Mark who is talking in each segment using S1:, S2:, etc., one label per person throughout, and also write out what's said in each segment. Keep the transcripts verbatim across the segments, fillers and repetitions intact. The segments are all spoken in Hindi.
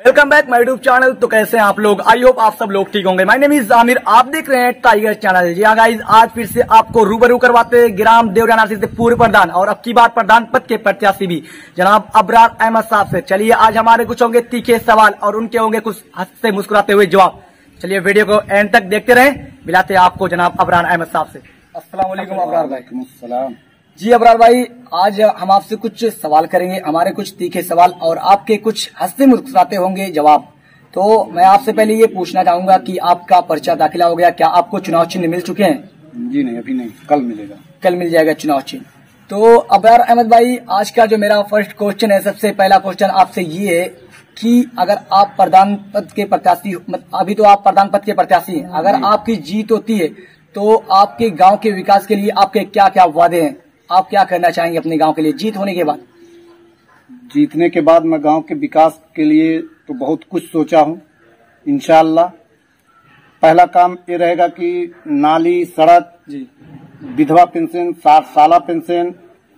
S1: Welcome back my YouTube channel. तो कैसे हैं आप लोग? आई होप आप सब लोग ठीक होंगे। माय नेम इज आमिर, आप देख रहे हैं टाइगर चैनल। जी हाँ गाइस, आज फिर से आपको रूबरू करवाते हैं ग्राम देवरिया से पूर्व प्रधान और अब की बार प्रधान पद के प्रत्याशी भी जनाब अबरार अहमद साहब से। चलिए आज हमारे कुछ होंगे तीखे सवाल और उनके होंगे कुछ हंसते मुस्कुराते हुए जवाब। चलिए वीडियो को एंड तक देखते रहे। मिलाते हैं आपको जनाब अबरार अहमद साहब से। अस्सलाम वालेकुम अबरार भाई। जी अबरार भाई, आज हम आपसे कुछ सवाल करेंगे, हमारे कुछ तीखे सवाल और आपके कुछ हंसते मुस्कुराते होंगे जवाब। तो मैं आपसे पहले ये पूछना चाहूंगा कि आपका पर्चा दाखिला हो गया, क्या आपको चुनाव चिन्ह मिल चुके हैं?
S2: जी नहीं, अभी नहीं, कल मिलेगा।
S1: कल मिल जाएगा चुनाव चिन्ह। तो अबरार अहमद भाई, आज का जो मेरा फर्स्ट क्वेश्चन है, सबसे पहला क्वेश्चन आपसे ये है कि अगर आप प्रधान पद के प्रत्याशी, अभी तो आप प्रधान पद के प्रत्याशी हैं, अगर आपकी जीत होती है तो आपके गाँव के विकास के लिए आपके क्या क्या वादे हैं? आप क्या करना चाहेंगे अपने गांव के लिए जीत होने के बाद?
S2: जीतने के बाद मैं गांव के विकास के लिए तो बहुत कुछ सोचा हूं। इंशाअल्लाह पहला काम ये रहेगा कि नाली, सड़क,
S1: जी,
S2: विधवा पेंशन, साठ साला पेंशन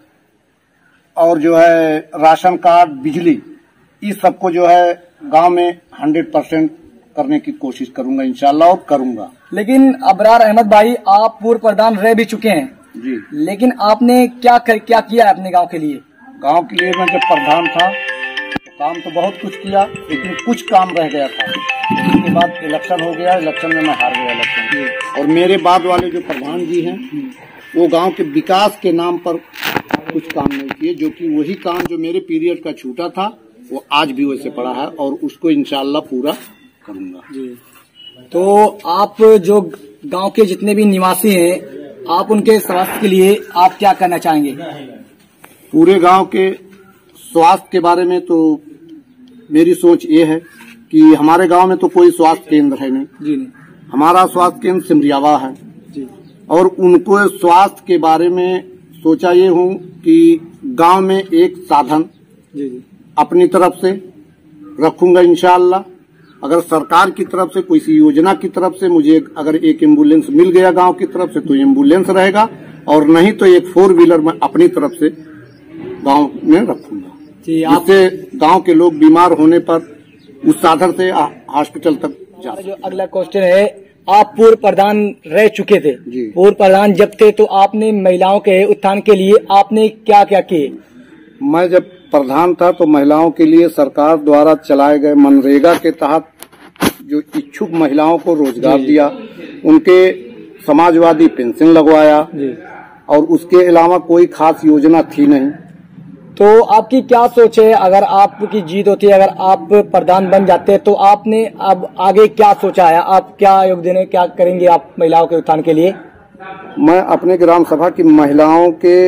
S2: और जो है राशन कार्ड, बिजली, इस सबको जो है गांव में हंड्रेड परसेंट करने की कोशिश करूंगा इंशाअल्लाह, और करूंगा।
S1: लेकिन अबरार अहमद भाई, आप पूर्व प्रधान रह भी चुके हैं
S2: जी, लेकिन
S1: आपने क्या कर, क्या किया है अपने गांव के लिए?
S2: गांव के लिए मैं जब प्रधान था तो काम तो बहुत कुछ किया, लेकिन कुछ काम रह गया था। उसके बाद इलेक्शन हो गया, इलेक्शन में मैं हार गया इलेक्शन। और मेरे बाद वाले जो प्रधान जी हैं वो गांव के विकास के नाम पर कुछ काम नहीं किए, जो कि वही काम जो मेरे पीरियड का छूटा था वो आज भी वैसे पड़ा है और उसको इंशाअल्लाह पूरा करूंगा।
S1: जी, तो आप जो गाँव के जितने भी निवासी हैं, आप उनके स्वास्थ्य के लिए आप क्या करना चाहेंगे?
S2: पूरे गांव के स्वास्थ्य के बारे में तो मेरी सोच ये है कि हमारे गांव में तो कोई स्वास्थ्य केंद्र है नहीं।
S1: जी नहीं,
S2: हमारा स्वास्थ्य केंद्र सिमरियावा है।
S1: जी,
S2: और उनको स्वास्थ्य के बारे में सोचा ये हूँ कि गांव में एक साधन
S1: जी, जी,
S2: अपनी तरफ से रखूंगा इंशाअल्लाह। अगर सरकार की तरफ से कोई सी योजना की तरफ से मुझे अगर एक एम्बुलेंस मिल गया गांव की तरफ से तो एम्बुलेंस रहेगा, और नहीं तो एक फोर व्हीलर मैं अपनी तरफ से गांव में रखूंगा, जिससे गांव के लोग बीमार होने पर उस साधन से हॉस्पिटल तक जा सकें।
S1: जो अगला क्वेश्चन है, आप पूर्व प्रधान रह चुके थे।
S2: जी,
S1: पूर्व प्रधान जब थे तो आपने महिलाओं के उत्थान के लिए आपने क्या क्या किए?
S2: मैं जब प्रधान था तो महिलाओं के लिए सरकार द्वारा चलाए गए मनरेगा के तहत जो इच्छुक महिलाओं को रोजगार दिया, उनके समाजवादी पेंशन लगवाया, और उसके अलावा कोई खास योजना थी नहीं।
S1: तो आपकी क्या सोच है, अगर आपकी जीत होती है, अगर आप प्रधान बन जाते तो आपने अब आगे क्या सोचा है? आप क्या योगदान क्या करेंगे आप महिलाओं के उत्थान के लिए?
S2: मैं अपने ग्राम सभा की महिलाओं के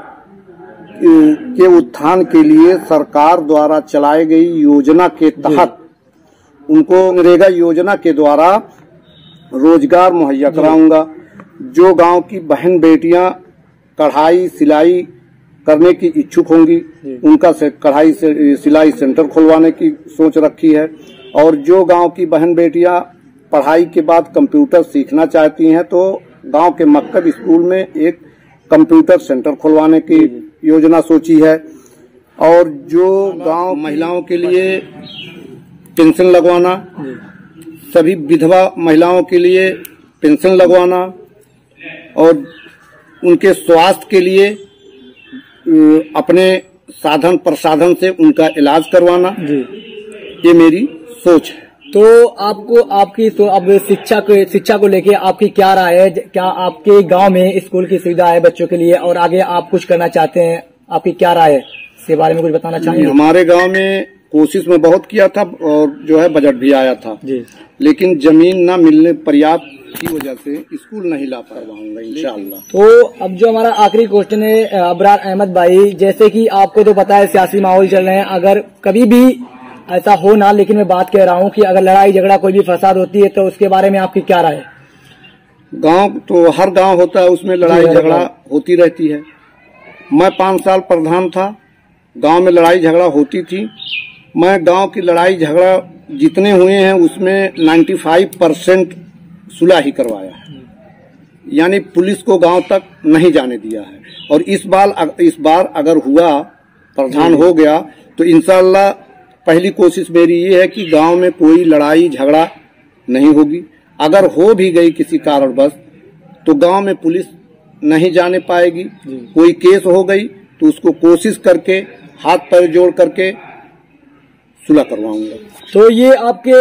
S2: के उत्थान के लिए सरकार द्वारा चलाई गई योजना के तहत उनको मनरेगा योजना के द्वारा रोजगार मुहैया कराऊंगा। जो गांव की बहन बेटियां कढ़ाई सिलाई करने की इच्छुक होंगी, उनका से कढ़ाई से सिलाई सेंटर खुलवाने की सोच रखी है। और जो गांव की बहन बेटियां पढ़ाई के बाद कंप्यूटर सीखना चाहती हैं तो गांव के मक्तब स्कूल में एक कंप्यूटर सेंटर खुलवाने की योजना सोची है। और जो गांव महिलाओं के लिए पेंशन लगवाना, सभी विधवा महिलाओं के लिए पेंशन लगवाना और उनके स्वास्थ्य के लिए अपने साधन प्रसाधन से उनका इलाज करवाना, ये मेरी सोच है।
S1: तो आपको आपकी तो अब शिक्षा को शिक्षा को लेके आपकी क्या राय है? क्या आपके गांव में स्कूल की सुविधा है बच्चों के लिए और आगे आप कुछ करना चाहते हैं? आपकी क्या राय है इसके बारे में कुछ बताना चाहेंगे?
S2: हमारे गांव में कोशिश में बहुत किया था और जो है बजट भी आया था जी, लेकिन जमीन न मिलने पर्याप्त की वजह से स्कूल नहीं ला पाऊंगा इंशाअल्लाह।
S1: तो अब जो हमारा आखिरी क्वेश्चन है अबरार अहमद भाई, जैसे कि आपको तो पता है सियासी माहौल चल रहे हैं, अगर कभी भी ऐसा हो ना, लेकिन मैं बात कह रहा हूँ कि अगर लड़ाई झगड़ा कोई भी फसाद होती है तो उसके बारे में आपकी क्या राय है?
S2: गांव तो हर गांव होता है, उसमें लड़ाई झगड़ा होती रहती है। मैं पाँच साल प्रधान था, गांव में लड़ाई झगड़ा होती थी। मैं गांव की लड़ाई झगड़ा जितने हुए हैं उसमें पचानवे परसेंट सुलह ही करवाया है, यानी पुलिस को गांव तक नहीं जाने दिया है। और इस बार इस बार अगर हुआ प्रधान हो गया तो इंशाअल्लाह पहली कोशिश मेरी ये है कि गांव में कोई लड़ाई झगड़ा नहीं होगी। अगर हो भी गई किसी कारणवश तो गांव में पुलिस नहीं जाने पाएगी। कोई केस हो गई तो उसको कोशिश करके हाथ पैर जोड़ करके सुलह करवाऊंगा।
S1: तो ये आपके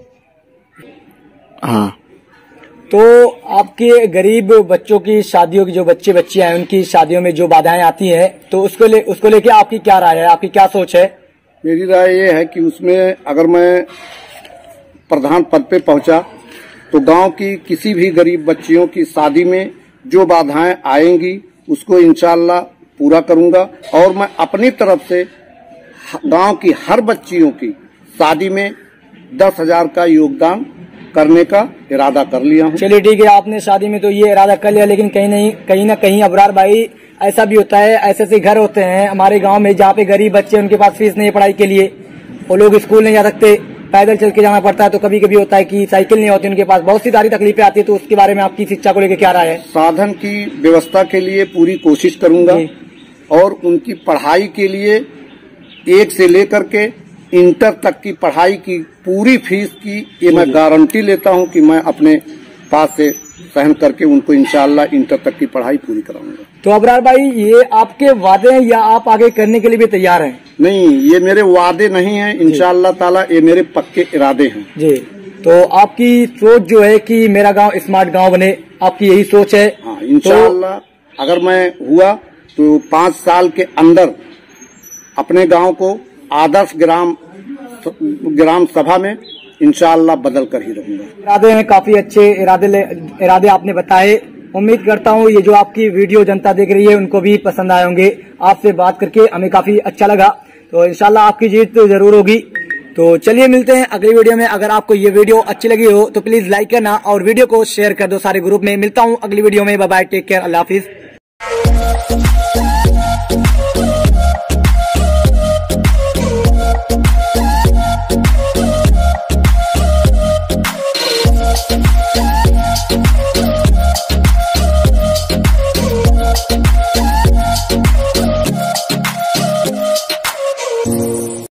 S2: हाँ
S1: तो आपके गरीब बच्चों की शादियों की जो बच्चे बच्चियां हैं उनकी शादियों में जो बाधाएं आती हैं तो उसको ले उसको लेके आपकी क्या राय है, आपकी क्या सोच है?
S2: मेरी राय ये है कि उसमें अगर मैं प्रधान पद पे पहुंचा तो गांव की किसी भी गरीब बच्चियों की शादी में जो बाधाएं आएंगी उसको इंशाअल्लाह पूरा करूंगा। और मैं अपनी तरफ से गांव की हर बच्चियों की शादी में दस हजार का योगदान करने का इरादा कर लिया हूँ।
S1: चलिए ठीक है, आपने शादी में तो ये इरादा कर लिया, लेकिन कहीं नहीं कहीं ना कहीं अबरार भाई ऐसा भी होता है, ऐसे ऐसे घर होते हैं हमारे गांव में जहाँ पे गरीब बच्चे उनके पास फीस नहीं है पढ़ाई के लिए, वो लोग स्कूल नहीं जा सकते, पैदल चल के जाना पड़ता है। तो कभी कभी होता है कि साइकिल नहीं होती उनके पास, बहुत सी सारी तकलीफें आती है। तो उसके बारे में आपकी शिक्षा को लेकर क्या राय है?
S2: साधन की व्यवस्था के लिए पूरी कोशिश करूंगा और उनकी पढ़ाई के लिए एक से लेकर के इंटर तक की पढ़ाई की पूरी फीस की ये मैं गारंटी लेता हूं कि मैं अपने पास से सहन करके उनको इंशाअल्लाह इंटर तक की पढ़ाई पूरी कराऊंगा।
S1: तो अबरार भाई ये आपके वादे हैं या आप आगे करने के लिए भी तैयार हैं?
S2: नहीं, ये मेरे वादे नहीं हैं, इंशाअल्लाह ताला ये मेरे पक्के इरादे हैं
S1: जी। तो आपकी सोच जो है कि मेरा गांव स्मार्ट गांव बने, आपकी यही सोच है?
S2: हाँ, इंशाअल्लाह तो, अगर मैं हुआ तो पाँच साल के अंदर अपने गांव को आदर्श ग्राम ग्राम सभा में इंशाअल्लाह बदल कर ही रहूंगा।
S1: इरादे हैं काफी अच्छे, इरादे इरादे आपने बताए। उम्मीद करता हूँ ये जो आपकी वीडियो जनता देख रही है उनको भी पसंद आए होंगे। आपसे बात करके हमें काफी अच्छा लगा, तो इंशाल्लाह आपकी जीत तो जरूर होगी। तो चलिए मिलते हैं अगली वीडियो में। अगर आपको ये वीडियो अच्छी लगी हो तो प्लीज लाइक करना और वीडियो को शेयर कर दो सारे ग्रुप में। मिलता हूँ अगली वीडियो में, बाय बाय, टेक केयर, अल्लाह हाफिज।